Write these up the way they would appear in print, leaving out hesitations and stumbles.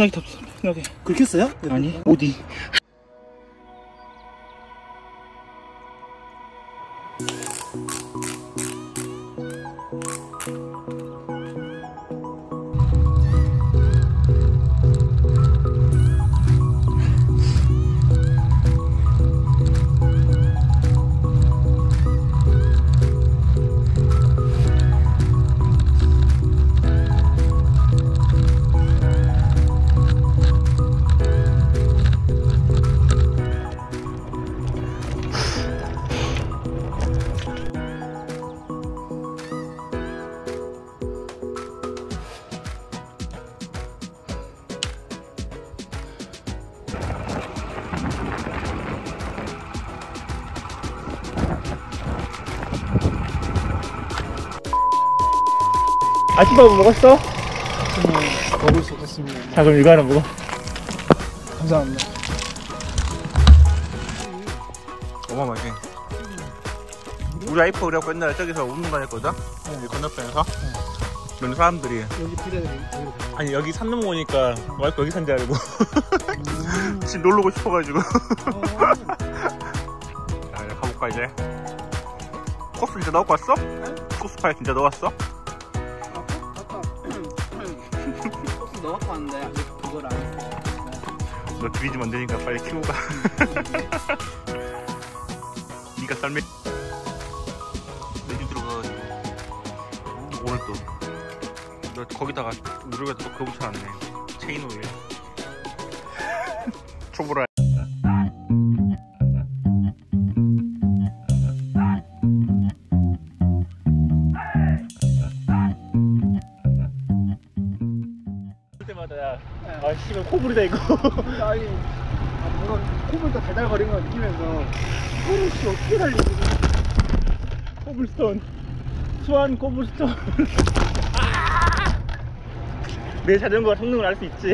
여기 탑 여기. 긁혔어요? 아니 어디? 아침밥 먹었어? 먹을 수 없었습니다. 자 그럼 이거 하나 먹어. 감사합니다. 어마어마하게. 우리 와이프 그래갖고 옛날에 저기서 운동관 했거든? 여기 건너편에서. 그런 사람들이 여기 피레들이 아니 여기 산 넘어 오니까 와이프 여기 산 줄 알고 집 놀러 오고 싶어가지고 자 이제 가볼까 이제. 코스 진짜 넣고 왔어? 코스 파일 진짜 넣었어? 소스 넣어갖고 왔는데 아직 그걸 안 했어. 너 들이지면 안 되니까 빨리 키우고 가. 니가 썰매 내집 들어가가지고 오늘 또 너 거기다가 우리가 또 그거 붙여놨네. 체인 오일 초보라. 때마다 아 씨발 코불이다 이거. 아니 뭔가 코불도 달달거리는 걸 느끼면서 코를 씨 어떻게 달리지? 코블스톤 수완 코블스톤. 내 자전거 성능을 알 수 있지.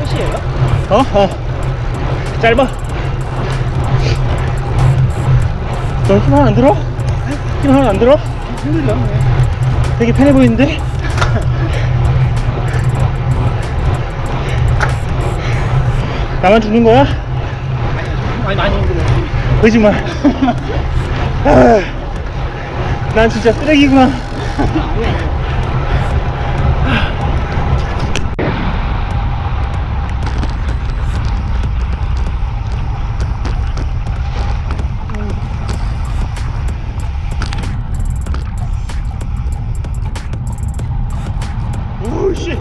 끝이에요? 짧아. 너 힘 하나 안 들어? 힘 하나 안 들어? 힘들죠. 되게 편해 보이는데? 나만 죽는 거야? 많이 힘들어요. 거짓말. 난 진짜 쓰레기구나. 오씨.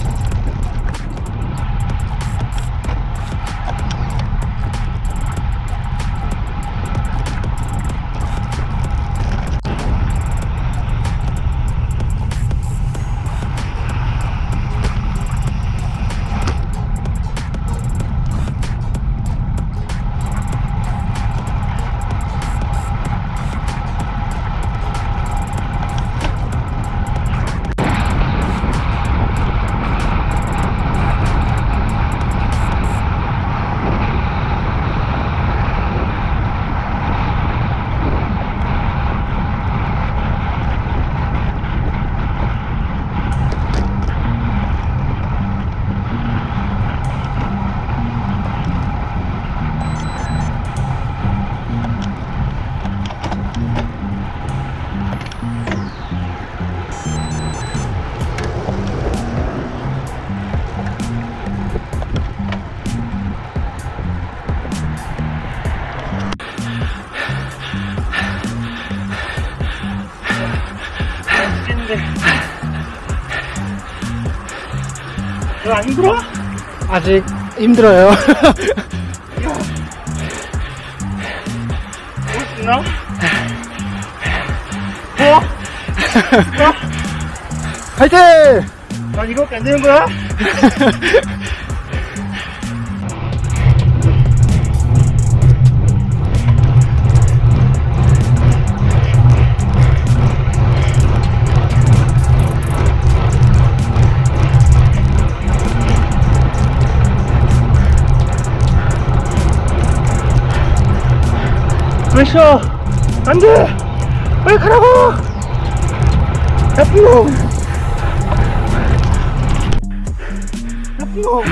너 안 힘들어? 아직 힘들어요. 올 수 있나? 뭐? 화이팅! 난 이거밖에 안 되는 거야? 왜 쉬어? 안 돼! 빨리 가라고! 야삐용! 야삐용!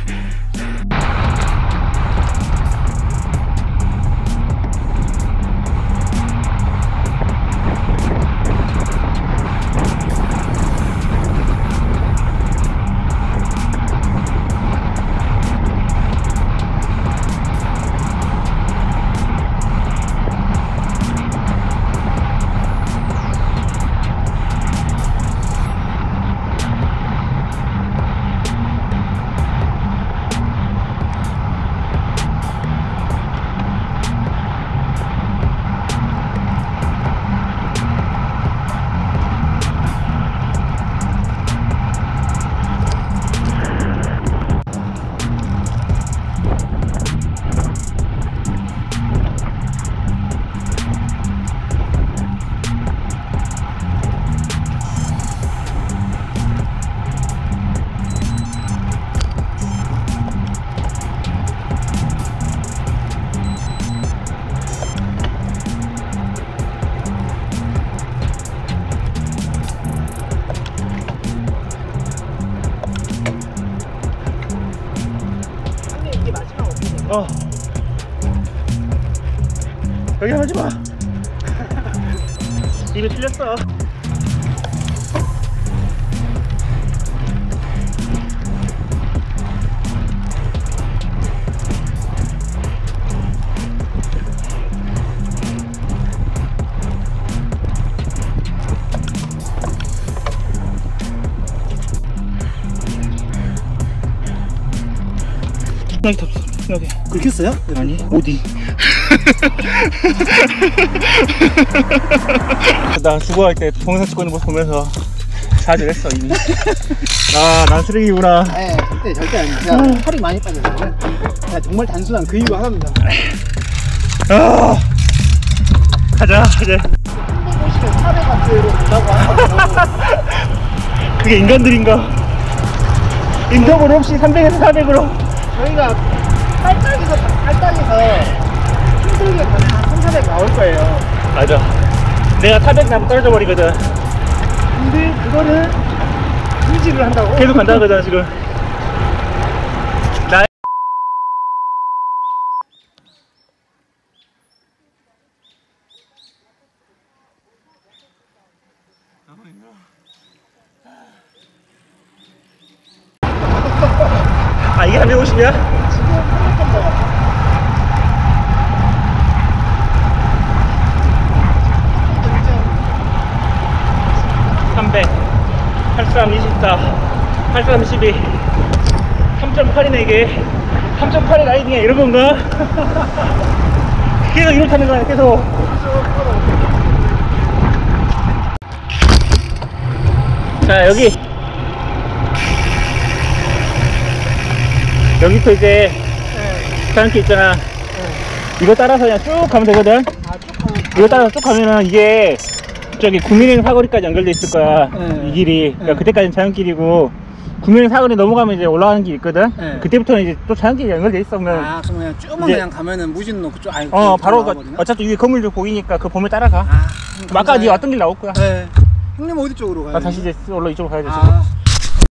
여기 하지마. 입에 틀렸어. 여기 덥어. 여기. 긁혔어요? 아니 어디? 나 죽어갈 때 동영상 찍고 있는 모습 보면서 사죄했어 이미. 아, 난 쓰레기구나. 네, 절대 아니에요. 그냥 살이 많이 빠져서 그냥 정말 단순한 그 이유 하나입니다. 아, 가자 이제. 350에 400W로 된다고 하는 거 그게 인간들인가? 인터벌 없이 300에서 400으로. 저희가 팔당에서 힘들게 가면 한 3, 400 나올 거예요. 맞아. 내가 400 나면 떨어져 버리거든. 근데 그거는 유지를 한다고? 계속 간다거든 지금. 나 아, 이게 350이야? 지금 300, 83, 24, 83, 12, 3.8이네 이게. 3.8의 라이딩이야 이런 건가? 계속 이걸 타는 거야 계속. 자 여기부터 이제 자연길 있잖아. 이거 따라서 그냥 쭉 가면 되거든. 이거 따라서 쭉 가면은 이게 저기 구민행 사거리까지 연결돼 있을 거야. 이 길이. 그러니까 그때까지는 자연길이고 구민행 사거리 넘어가면 이제 올라가는 길 있거든. 그때부터는 이제 또 자연길이 연결돼 있어. 그러면 아, 그럼 그냥 쭉만 이제- 그냥 가면은 무진로 그쪽 아예 바로 어차피 위에 건물들 보이니까 그 보면 따라가. 아, 아까 네 왔던 길 나올 거야. 네. 형님 어디 쪽으로 가요? 다시 이제 올라 이쪽으로 가야 돼. 아,